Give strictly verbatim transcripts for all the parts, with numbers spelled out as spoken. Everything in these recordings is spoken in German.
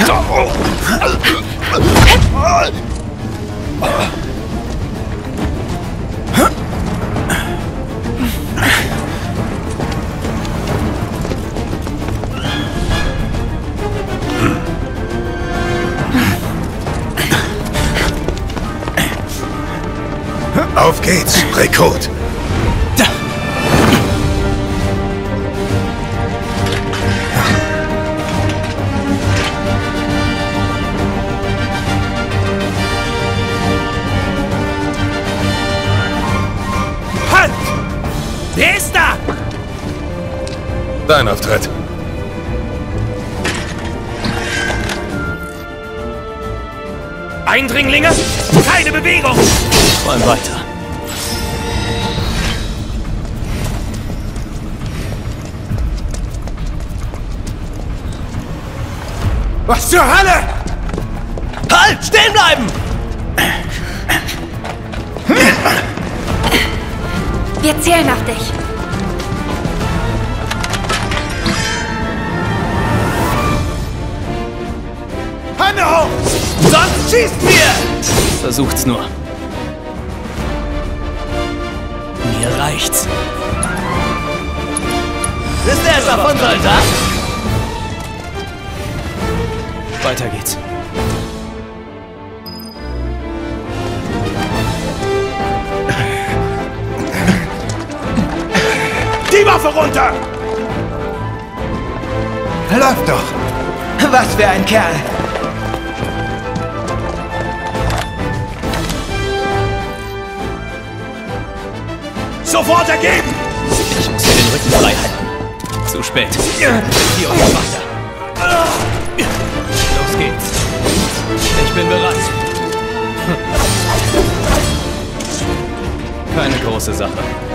Auf geht's, Rekrut! Halt! Wer ist da? Dein Auftritt. Eindringlinge? Keine Bewegung! Räum weiter. Was zur Hölle? Halt! Stehen bleiben! Wir zählen auf dich. Hände hoch! Sonst schießt mir! Versucht's nur. Mir reicht's. Ist der etwa von Soldat? Weiter geht's. Die Waffe runter! Läuft doch! Was für ein Kerl! Sofort ergeben! Ich muss mir den Rücken frei halten. Zu spät. Die und weiter. Los geht's. Ich bin bereit. Keine große Sache.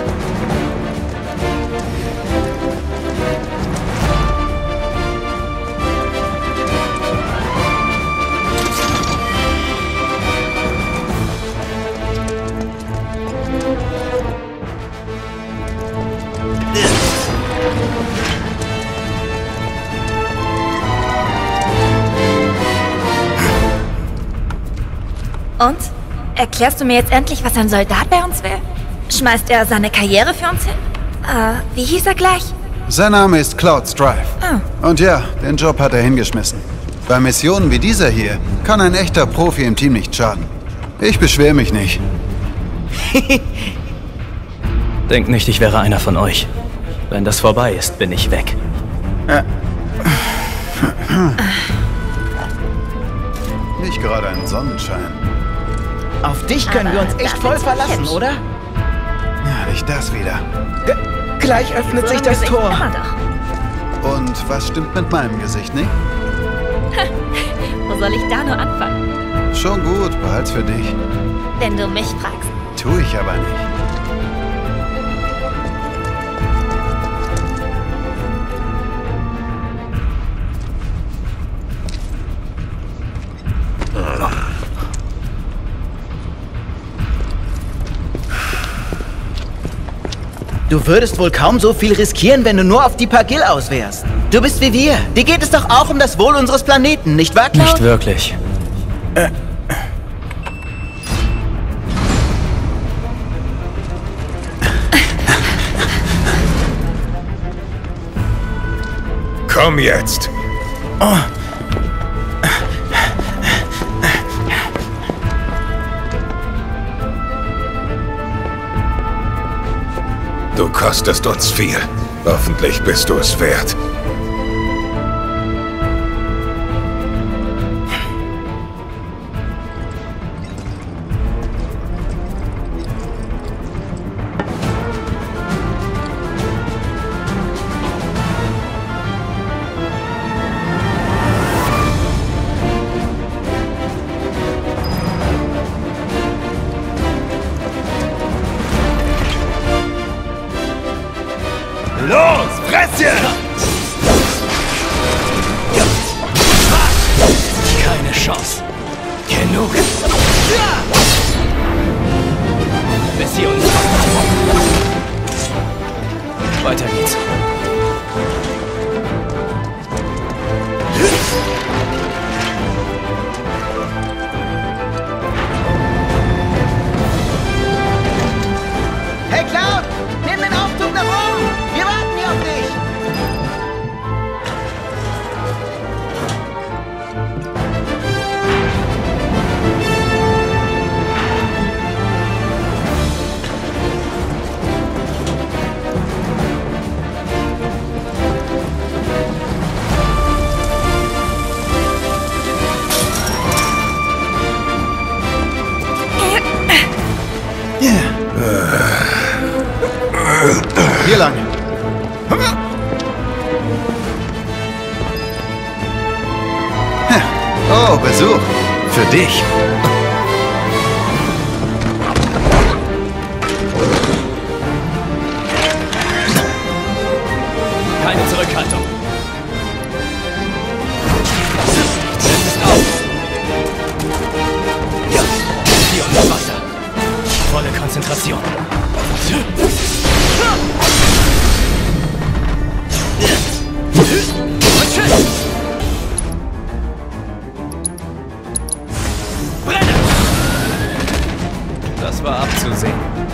Und? Erklärst du mir jetzt endlich, was ein Soldat bei uns will? Schmeißt er seine Karriere für uns hin? Äh, wie hieß er gleich? Sein Name ist Cloud Strife. Oh. Und ja, den Job hat er hingeschmissen. Bei Missionen wie dieser hier kann ein echter Profi im Team nicht schaden. Ich beschwere mich nicht. Denkt nicht, ich wäre einer von euch. Wenn das vorbei ist, bin ich weg. Äh. Nicht gerade ein Sonnenschein. Auf dich können wir uns echt voll verlassen, oder? Ja, nicht das wieder. G gleich öffnet sich das Tor. Immer doch. Und was stimmt mit meinem Gesicht nicht? Wo soll ich da nur anfangen? Schon gut, behalt's für dich. Wenn du mich fragst. Tu ich aber nicht. Du würdest wohl kaum so viel riskieren, wenn du nur auf die Pagil aus wärst. Du bist wie wir. Dir geht es doch auch um das Wohl unseres Planeten, nicht wahr, Cloud? Nicht wirklich. Äh. Komm jetzt! Oh. Du kostest uns viel. Hoffentlich bist du es wert. Los, Fresschen! Oh, Besuch. Für dich. Keine Zurückhaltung. Es ist auf. Ja, hier unter Wasser. Volle Konzentration. Und tschüss. Brenne! Das war abzusehen.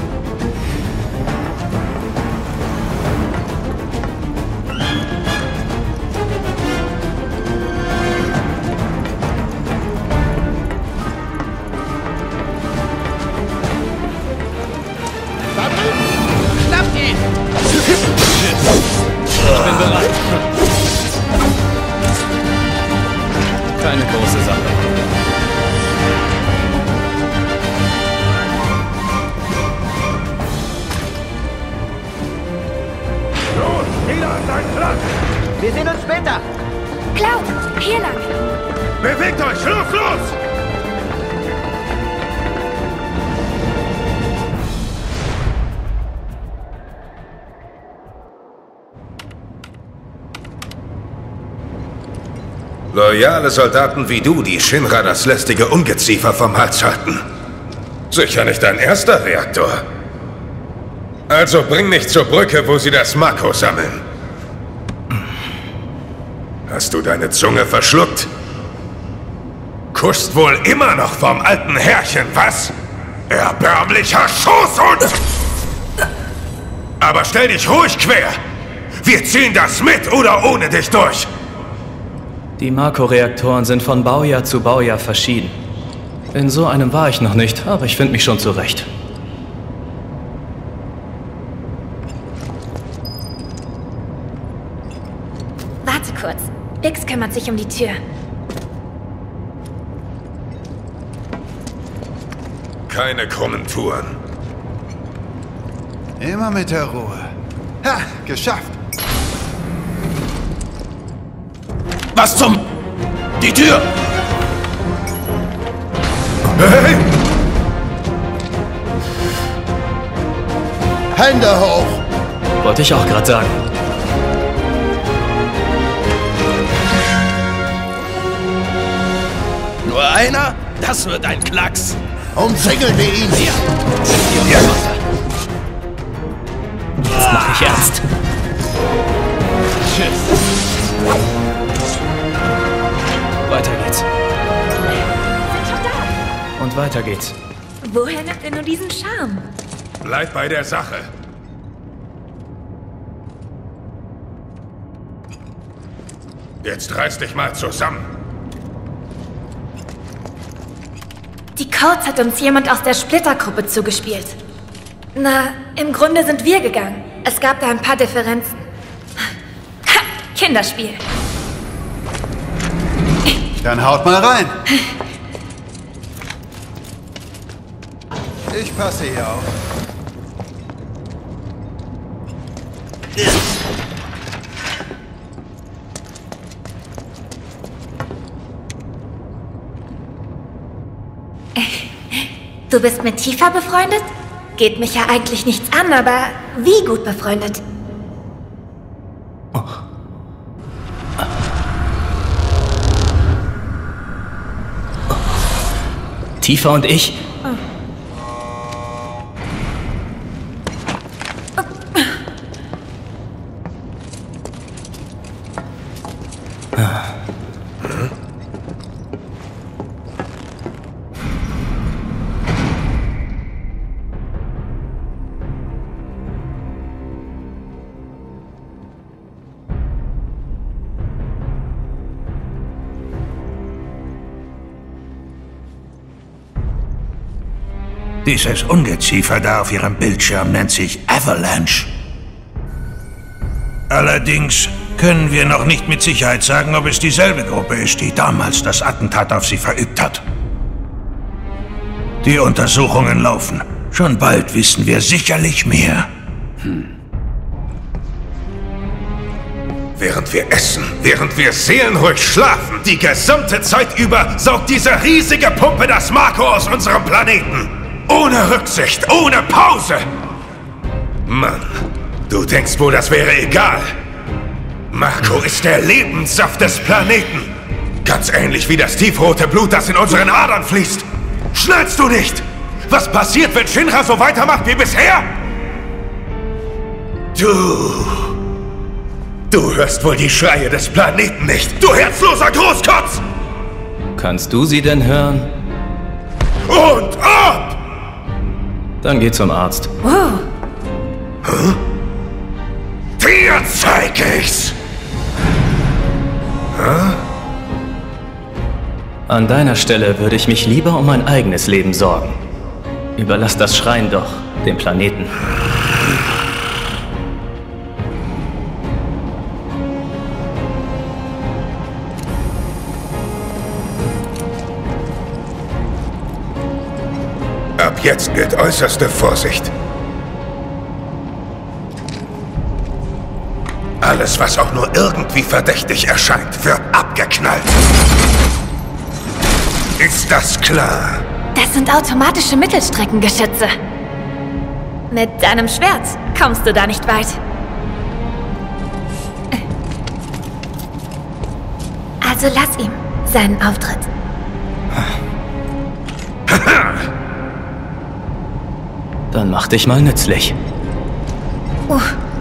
Schnappt ihn! Ich bin bereit. Keine große Sache. Los, jeder an seinen Platz! Wir sehen uns später. Cloud, hier lang. Bewegt euch! Los, los! Loyale Soldaten wie du, die Shinra das lästige Ungeziefer vom Hals halten. Sicher nicht dein erster Reaktor. Also bring mich zur Brücke, wo sie das Mako sammeln. Hast du deine Zunge verschluckt? Kuschst wohl immer noch vom alten Herrchen, was? Erbärmlicher Schoßhund! Aber stell dich ruhig quer! Wir ziehen das mit oder ohne dich durch! Die Mako-Reaktoren sind von Baujahr zu Baujahr verschieden. In so einem war ich noch nicht, aber ich finde mich schon zurecht. Warte kurz. Bix kümmert sich um die Tür. Keine krummen Touren. Immer mit der Ruhe. Ha, geschafft. Was zum... Die Tür! Hey! Hände hoch! Wollte ich auch gerade sagen. Nur einer? Das wird ein Klacks. Umzingeln wir ihn! Hier. Hier unter Wasser. Jetzt mach ich ernst. Tschüss. Weiter geht's. Sind schon da. Und weiter geht's. Woher nimmt er nur diesen Charme? Bleib bei der Sache. Jetzt reiß dich mal zusammen. Die Codes hat uns jemand aus der Splittergruppe zugespielt. Na, im Grunde sind wir gegangen. Es gab da ein paar Differenzen. Ha, Kinderspiel. Dann haut mal rein. Ich passe hier auf. Du bist mit Tifa befreundet? Geht mich ja eigentlich nichts an, aber wie gut befreundet? Tifa und ich? Dieses Ungeziefer da auf Ihrem Bildschirm nennt sich Avalanche. Allerdings können wir noch nicht mit Sicherheit sagen, ob es dieselbe Gruppe ist, die damals das Attentat auf Sie verübt hat. Die Untersuchungen laufen. Schon bald wissen wir sicherlich mehr. Hm. Während wir essen, während wir seelenruhig schlafen, die gesamte Zeit über saugt diese riesige Pumpe das Marco aus unserem Planeten. Ohne Rücksicht, ohne Pause. Mann, du denkst wohl, das wäre egal. Marco ist der Lebenssaft des Planeten. Ganz ähnlich wie das tiefrote Blut, das in unseren Adern fließt. Schnallst du nicht? Was passiert, wenn Shinra so weitermacht wie bisher? Du... Du hörst wohl die Schreie des Planeten nicht, du herzloser Großkotz! Kannst du sie denn hören? Und ab! Dann geh zum Arzt. Wow. Huh? Dir zeig ich's! Huh? An deiner Stelle würde ich mich lieber um mein eigenes Leben sorgen. Überlass das Schreien doch dem Planeten. Ab jetzt gilt äußerste Vorsicht. Alles, was auch nur irgendwie verdächtig erscheint, wird abgeknallt. Ist das klar? Das sind automatische Mittelstreckengeschütze. Mit deinem Schwert kommst du da nicht weit. Also lass ihm seinen Auftritt. Dann mach dich mal nützlich. Uh.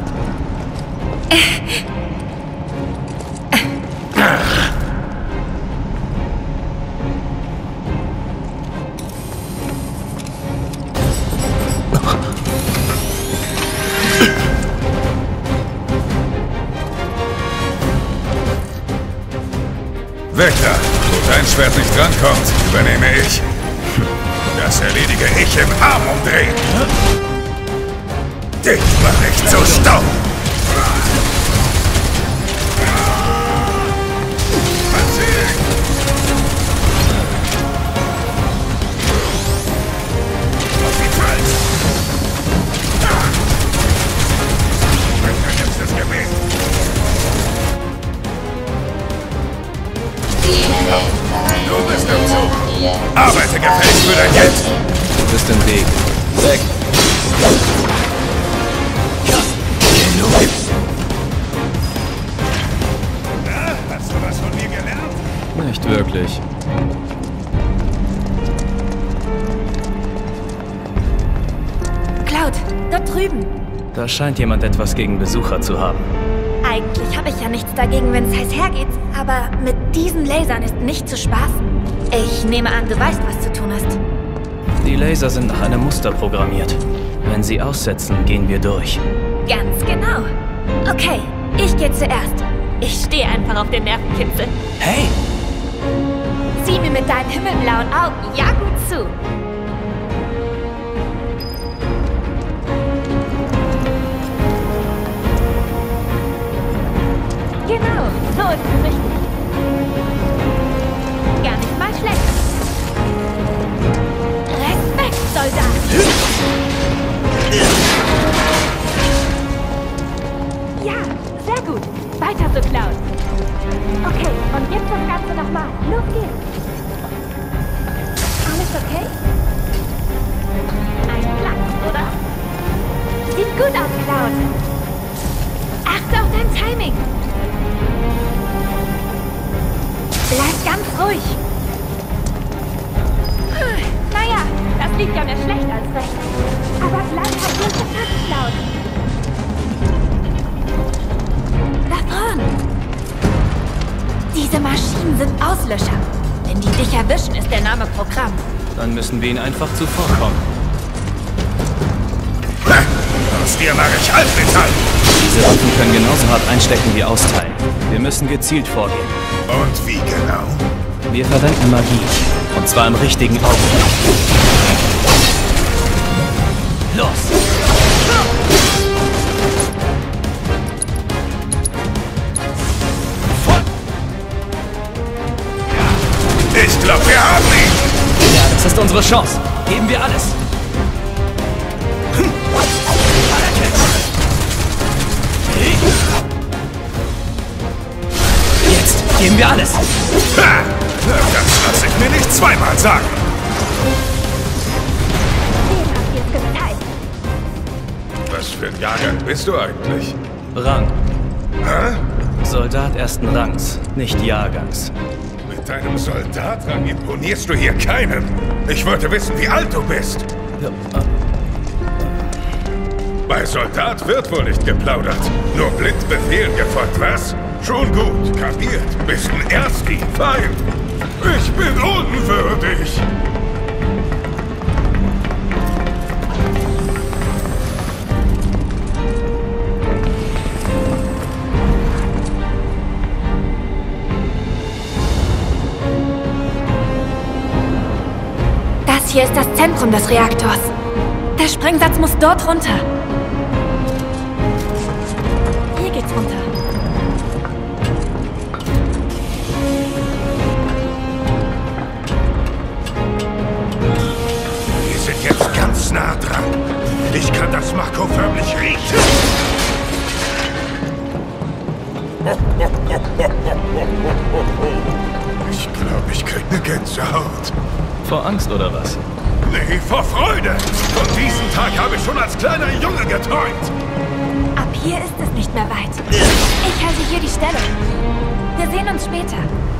Wecker, wo dein Schwert nicht drankommt, übernehme ich. Das erledige ich im Armumdrehen. Dich mach ich zu Staub. Du bist im Zug. Arbeite gefälligst für dein Geld. Du bist im Weg. Weg. Ja, genug. Na, hast du was von mir gelernt? Nicht wirklich. Cloud, dort drüben. Da scheint jemand etwas gegen Besucher zu haben. Eigentlich habe ich ja nichts dagegen, wenn es heiß hergeht, aber mit diesen Lasern ist nicht zu spaßen. Ich nehme an, du weißt, was zu tun ist. Die Laser sind nach einem Muster programmiert. Wenn sie aussetzen, gehen wir durch. Ganz genau. Okay, ich gehe zuerst. Ich stehe einfach auf den Nervenkitzel. Hey! Sieh mir mit deinen himmelblauen Augen ja gut zu. Genau, so ist es richtig. Gar nicht mal schlecht. Respekt, Soldat! Ja, sehr gut. Weiter so, Cloud. Okay, und jetzt das Ganze nochmal. Los geht's. Alles okay? Ein Platz, oder? Sieht gut aus, Cloud. Achte auf dein Timing. Bleib ganz ruhig. Naja, das liegt ja mehr schlecht als recht. Aber bleib halt nicht gefasst, Cloud. Da vorn. Diese Maschinen sind Auslöscher. Wenn die dich erwischen, ist der Name Programm. Dann müssen wir ihnen einfach zuvorkommen. Aus dir mache ich Altmetall. Diese Waffen können genauso hart einstecken wie austeilen. Wir müssen gezielt vorgehen. Und wie genau? Wir verwenden Magie. Und zwar im richtigen Augenblick. Los! Ich glaube, wir haben ihn! Ja, das ist unsere Chance. Geben wir alles. geben wir alles. Ha! Das lasse ich mir nicht zweimal sagen. Was für ein Jahrgang bist du eigentlich? Rang. Hä? Soldat ersten Rangs, nicht Jahrgangs. Mit deinem Soldatrang imponierst du hier keinem. Ich wollte wissen, wie alt du bist. Ja, äh, Bei Soldat wird wohl nicht geplaudert. Nur blind Befehlen gefolgt, was? Schon gut, kapiert. Bist ein Ersti, fein. Ich bin unwürdig. Das hier ist das Zentrum des Reaktors. Der Sprengsatz muss dort runter. Hier geht's runter. Wir sind jetzt ganz nah dran. Ich kann das Mako förmlich riechen. Ich glaube, ich krieg eine Gänsehaut. vor Angst oder was? Nee, vor Freude. Von diesem Tag habe ich schon als kleiner Junge geträumt. Ab hier ist es nicht mehr weit. Ich halte hier die Stellung. Wir sehen uns später.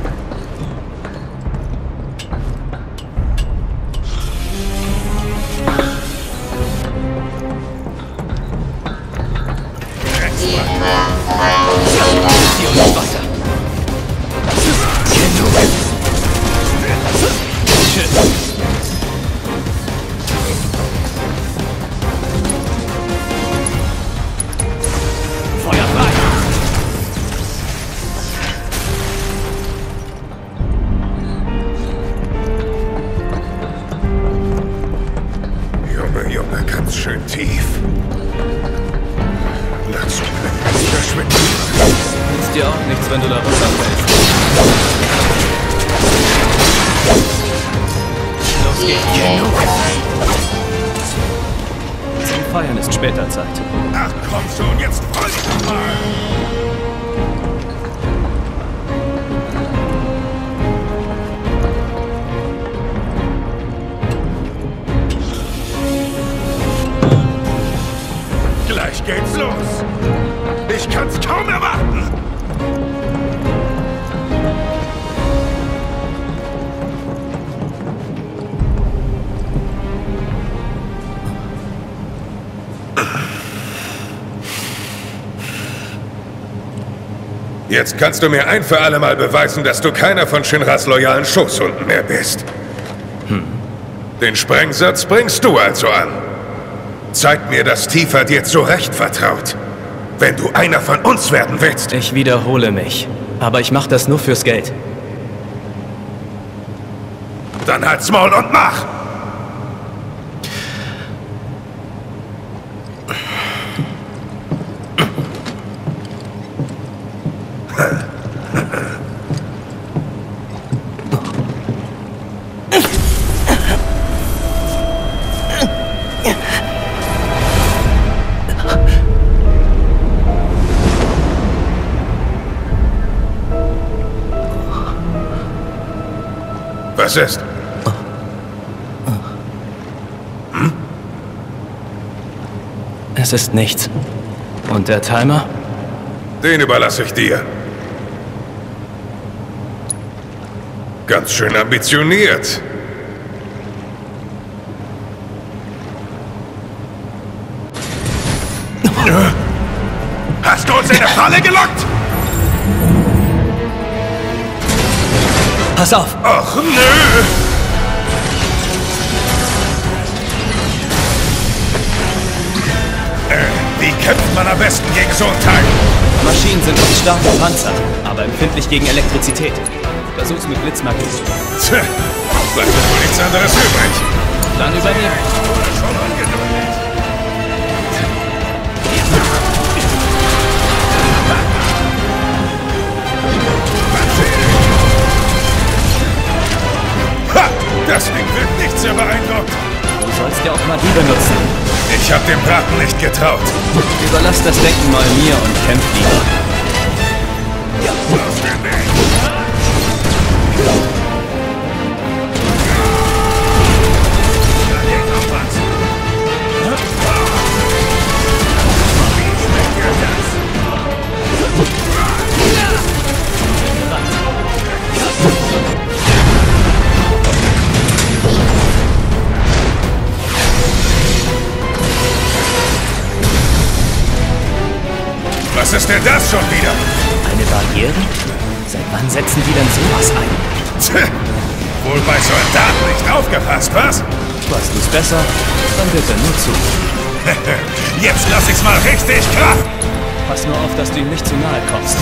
Schön tief. Lass mich verschwinden. Nützt dir auch nichts, wenn du da runterfällst. Los geht's. Zum Feiern ist später Zeit. Ach komm schon, jetzt freu dich mal. Gleich geht's los. Ich kann's kaum erwarten. Jetzt kannst du mir ein für alle Mal beweisen, dass du keiner von Shinras loyalen Schoßhunden mehr bist. Hm. Den Sprengsatz bringst du also an. Zeig mir, dass Tifa dir zu Recht vertraut. Wenn du einer von uns werden willst. Ich wiederhole mich. Aber ich mach das nur fürs Geld. Dann halt's Maul und mach! Was ist? Hm? Es ist nichts. Und der Timer? Den überlasse ich dir. Ganz schön ambitioniert. Hast du uns in eine Falle gelockt? Pass auf! Ach, nö! Äh, wie kämpft man am besten gegen so einen Teil? Maschinen sind oft starke Panzer, aber empfindlich gegen Elektrizität. Versuch's mit Blitzmagie. Tja, bleibt mir wohl nichts anderes übrig. Dann übernehmen. Schon ungeduldig. Ha! Das Ding wird nicht sehr beeindruckt. Du sollst ja auch Magie benutzen. Ich hab dem Braten nicht getraut. Überlass das Denken mal mir und kämpf lieber. Auf den Weg. Was ist denn das schon wieder? Eine Barriere? Seit wann setzen die denn sowas ein? Tch, wohl bei Soldaten nicht aufgepasst, was? Weißt du's besser? Dann wird er nur zu. Jetzt lass ich's mal richtig krachen! Pass nur auf, dass du ihm nicht zu nahe kommst.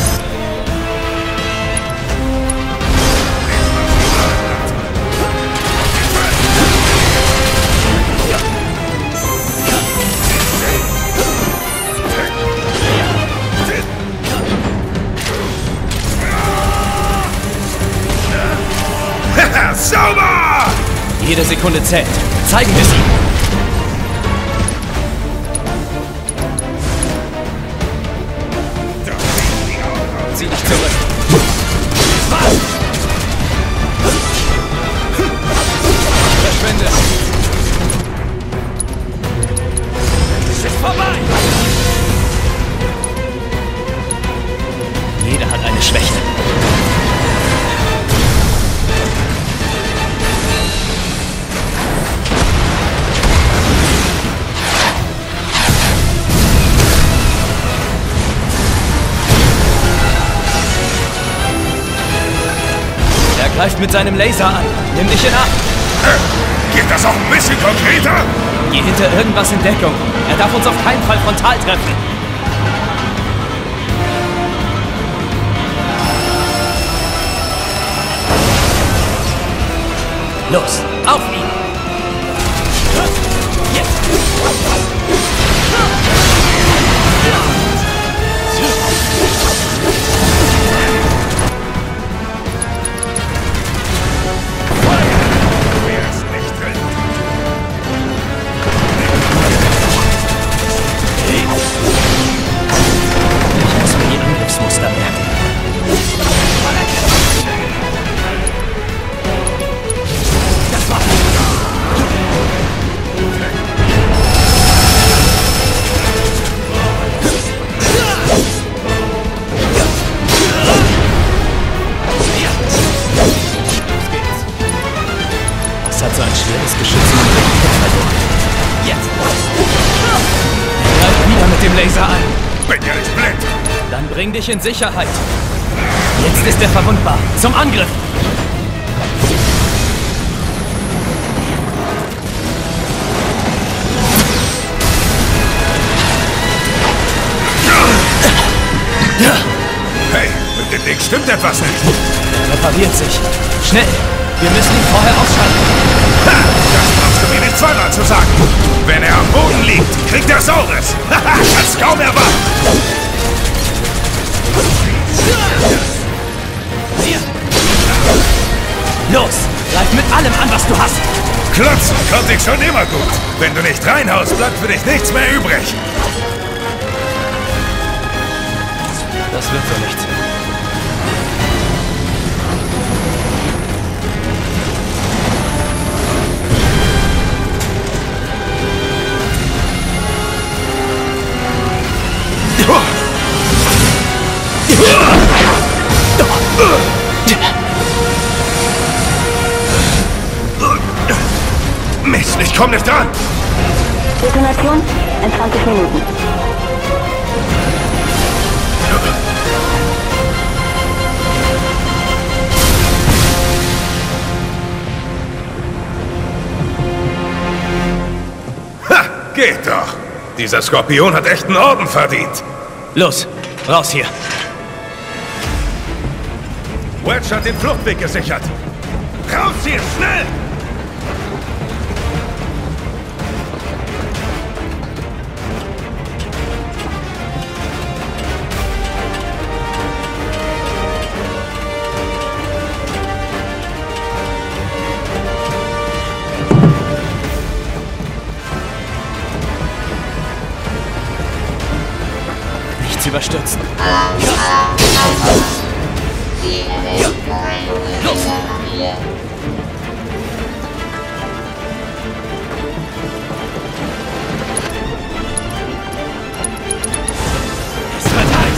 Sauber! Jede Sekunde zählt. Zeigen wir es ihm. Zieh dich zurück. Verschwinde. Es ist vorbei. Jeder hat eine Schwäche. Greift mit seinem Laser an. Nimm dich in Acht. Äh, geht das auch ein bisschen konkreter? Geh hinter irgendwas in Deckung. Er darf uns auf keinen Fall frontal treffen. Los, auf ihn! Jetzt! Hat so ein schweres Geschütz in den Rücken verloren. Jetzt! Er greift wieder mit dem Laser an. Bin ja nicht blind. Dann bring dich in Sicherheit. Jetzt ist er verwundbar. Zum Angriff! Hey, mit dem Ding stimmt etwas nicht. Er repariert sich. Schnell! Wir müssen ihn vorher ausschalten. Ha, das brauchst du mir nicht zweimal zu sagen. Wenn er am Boden liegt, kriegt er Saures. Haha, kannst kaum erwarten. Los, greif mit allem an, was du hast. Klotzen konnte ich schon immer gut. Wenn du nicht reinhaust, bleibt für dich nichts mehr übrig. Das wird so nichts. Mist, ich komm nicht dran! Detonation in zwanzig Minuten. Ha! Geht doch! Dieser Skorpion hat echt einen Orden verdient! Los, raus hier! Wedge hat den Fluchtweg gesichert! Raus hier, schnell! Nichts überstürzen. Los! Es wird heiß!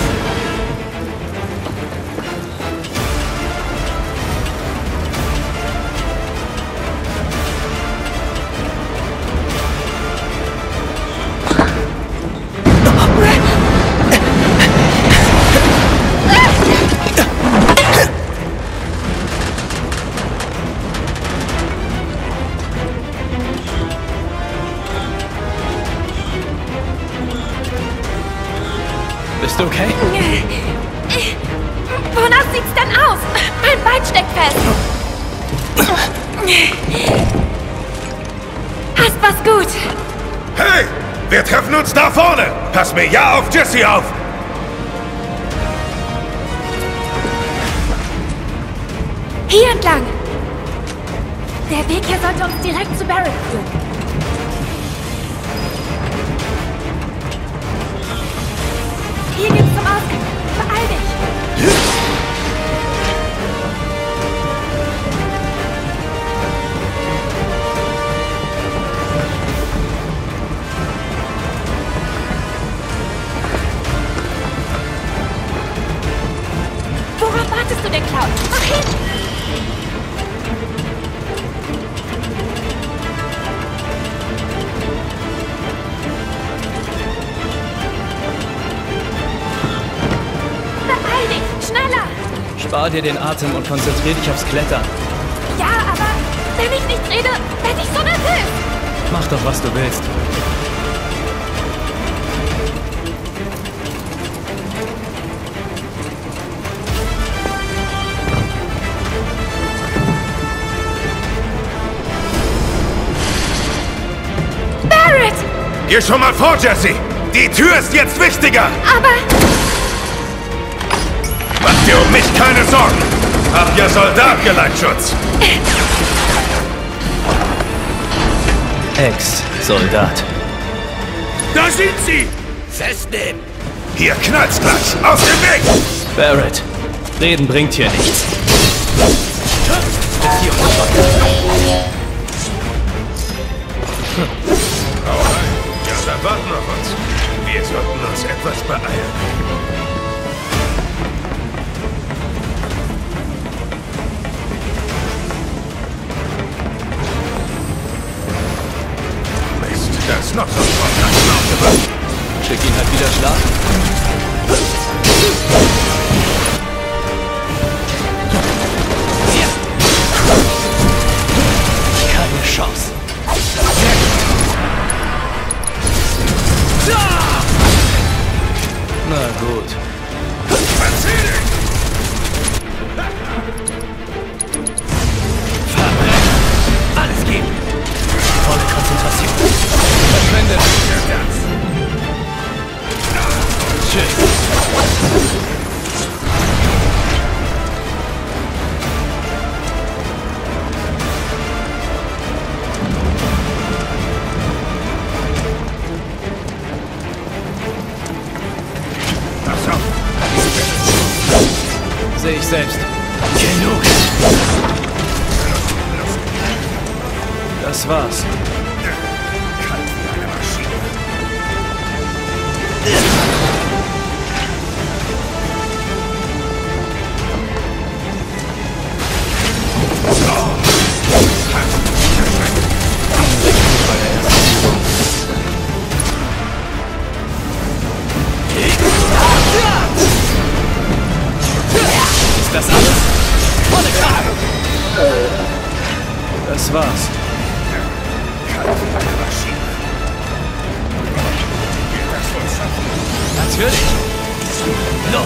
hält's denn aus? Mein Bein steckt fest. Hast was gut. Hey! Wir treffen uns da vorne! Pass mir ja auf Jesse auf! Hier entlang. Der Weg hier sollte uns direkt zu Barrett führen. Hier geht's zum Ausgang. Beeil dich. Worauf wartest du denn, Cloud? Mach hin! Spar dir den Atem und konzentrier dich aufs Klettern. Ja, aber wenn ich nicht rede, werde ich so nervös. Mach doch, was du willst. Barrett! Geh schon mal vor, Jesse! Die Tür ist jetzt wichtiger! Aber... Mach dir um mich keine Sorgen! Hab ja Soldatgeleitschutz! Ex-Soldat. Da sind sie! Festnehmen! Hier knallt's gleich! Aus dem Weg! Barrett, reden bringt hier nichts. Hau rein! Ja, da warten auf uns. Wir sollten uns etwas beeilen. Das ist noch so ein Schick ihn halt wieder schlafen. Keine Chance. Na gut. Alles geben. Volle Konzentration. Verschwende nicht der Tanz. Tschüss. Pass auf. Sehe ich selbst. Genug. Das war's. Ist das alles? Volle Kraft! Das war's. Natürlich! Los!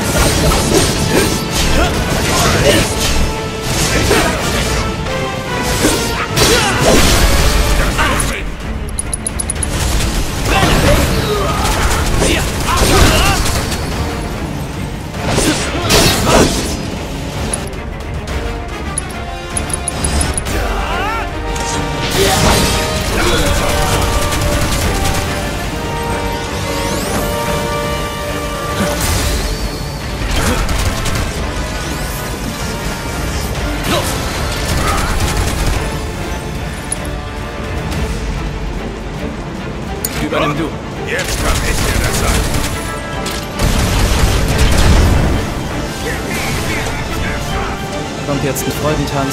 Übernimm du. Jetzt kann ich dir das sagen. Kommt jetzt ein Freudentanz.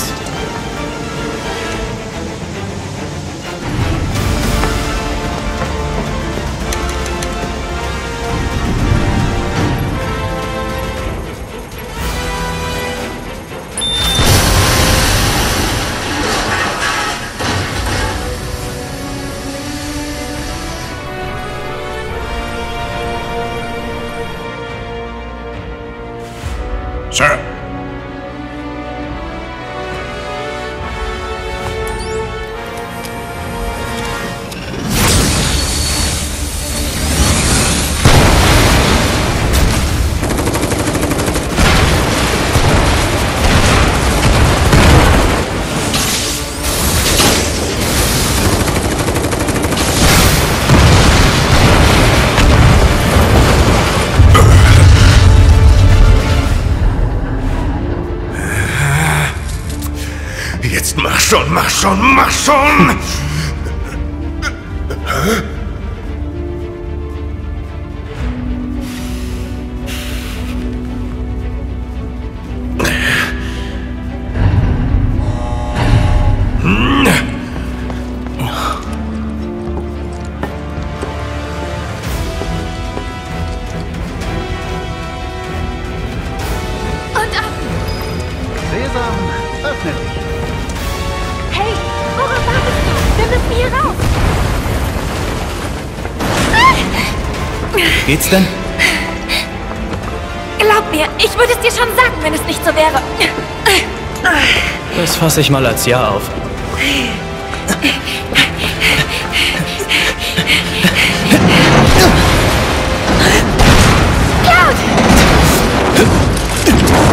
Sir, schon, mach schon, mach schon! Geht's denn? Glaub mir, ich würde es dir schon sagen, wenn es nicht so wäre. Das fasse ich mal als Ja auf. Cloud!